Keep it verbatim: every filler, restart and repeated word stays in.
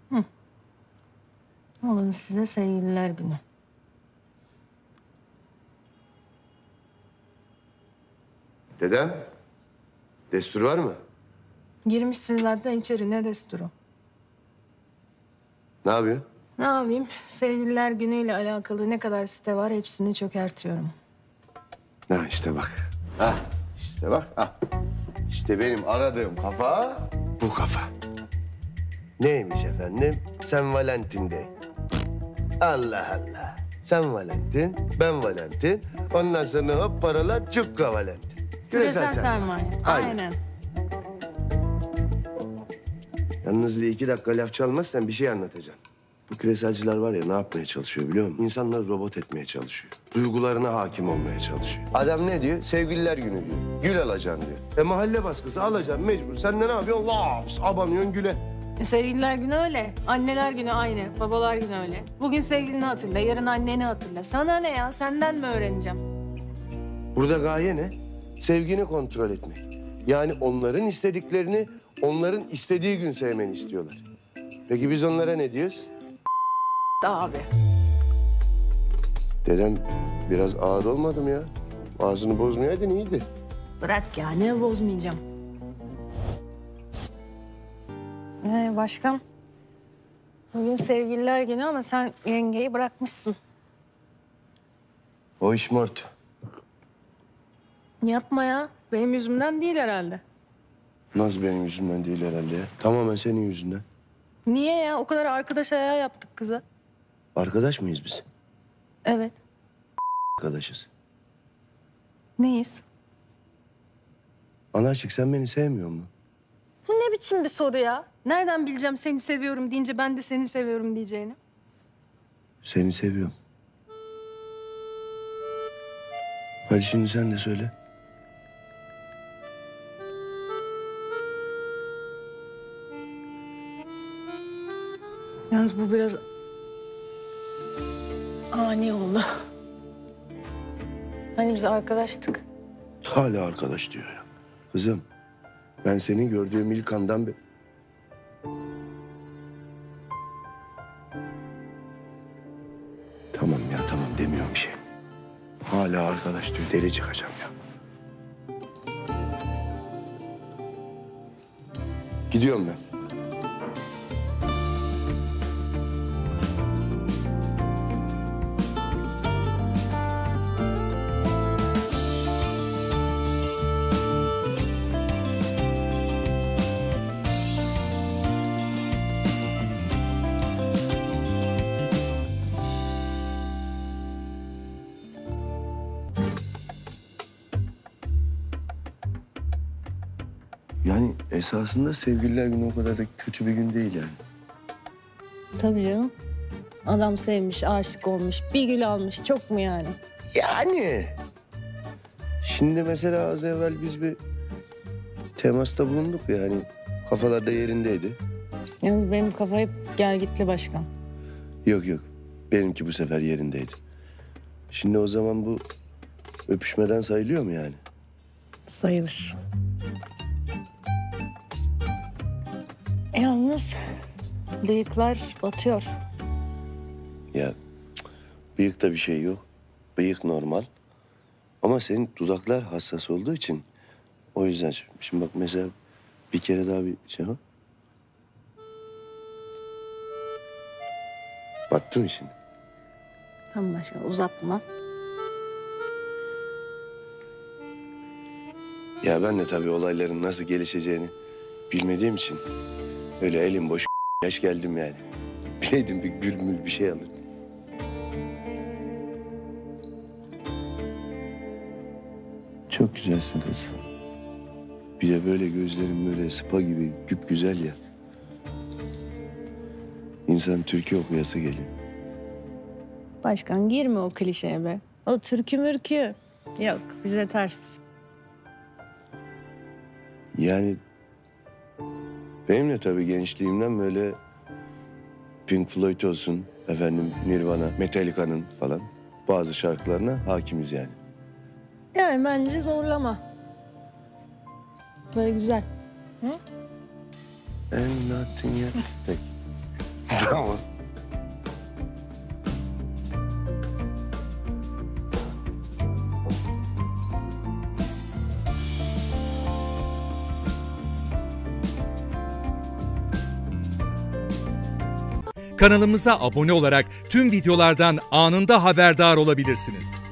Hı. Alın size sevgililer günü. Dedem, destur var mı? Girmişsin zaten içeri, ne desturu? Ne yapıyorsun? Ne yapayım? Sevgililer günüyle alakalı ne kadar site var hepsini çökertiyorum. Ha işte bak. Ha işte bak. Ha. İşte benim aradığım kafa bu kafa. Neymiş efendim? Sen Valentin de. Allah Allah. Sen Valentin, ben Valentin. Ondan sonra hop paralar cukka Valentin. Küresel sermaye. Aynen. Aynen. Yalnız bir iki dakika laf çalmazsan bir şey anlatacağım. Bu küreselciler var ya ne yapmaya çalışıyor biliyor musun? İnsanları robot etmeye çalışıyor. Duygularına hakim olmaya çalışıyor. Adam ne diyor? Sevgililer günü diyor. Gül alacaksın diyor. E mahalle baskısı alacaksın mecbur. Sen de ne yapıyorsun? Laps abanıyorsun güle. E, sevgililer günü öyle. Anneler günü aynı. Babalar günü öyle. Bugün sevgilini hatırla, yarın anneni hatırla. Sana ne ya? Senden mi öğreneceğim? Burada gaye ne? Sevgini kontrol etmek. Yani onların istediklerini onların istediği gün sevmeni istiyorlar. Peki biz onlara ne diyoruz? Abi. Dedem biraz ağır olmadı mı ya? Ağzını bozmayaydın iyiydi. Bırak ya, ne bozmayacağım. Ee, başkan? Bugün sevgililer günü ama sen yengeyi bırakmışsın. O iş mort. Yapma ya. Benim yüzümden değil herhalde. Nasıl benim yüzümden değil herhalde ya? Tamamen senin yüzünden. Niye ya? O kadar arkadaş ayağı yaptık kıza. Arkadaş mıyız biz? Evet. Arkadaşız. Neyiz? Anarşik sen beni sevmiyor musun? Bu ne biçim bir soru ya? Nereden bileceğim seni seviyorum deyince ben de seni seviyorum diyeceğini? Seni seviyorum. Hadi şimdi sen de söyle. Yalnız bu biraz ani oldu. Hani biz arkadaştık. Hala arkadaş diyor ya. Kızım, ben seni gördüğüm ilk andan beri... Tamam ya, tamam demiyorum bir şey. Hala arkadaş diyor, deli çıkacağım ya. Gidiyorum ben. Yani esasında sevgililer günü o kadar da kötü bir gün değil yani. Tabii canım. Adam sevmiş, aşık olmuş, bir gül almış. Çok mu yani? Yani. Şimdi mesela az evvel biz bir temasta bulunduk yani. Kafalar da yerindeydi. Yalnız benim kafa hep gelgitli başkan. Yok yok. Benimki bu sefer yerindeydi. Şimdi o zaman bu öpüşmeden sayılıyor mu yani? Sayılır. Yalnız bıyıklar batıyor. Ya cık, bıyıkta bir şey yok. Bıyık normal. Ama senin dudaklar hassas olduğu için o yüzden şimdi bak mesela bir kere daha bir şey yap. Battı mı şimdi? Tamam başkan, uzatma. Ya ben de tabii olayların nasıl gelişeceğini bilmediğim için öyle elim boş yaş geldim yani. Bileydim bir gül mül bir şey alırdım. Çok güzelsin kız. Bir de böyle gözlerin böyle spa gibi güp güzel ya. İnsan türkü okuyası geliyor. Başkan girme o klişeye be. O türkü mürkü. Yok, bize ters. Yani benim de tabii gençliğimden böyle Pink Floyd olsun, efendim Nirvana, Metallica'nın falan bazı şarkılarına hakimiz yani. Yani bence zorlama. Böyle güzel. Hı? And nothing yet. Peki. Tamam. Kanalımıza abone olarak tüm videolardan anında haberdar olabilirsiniz.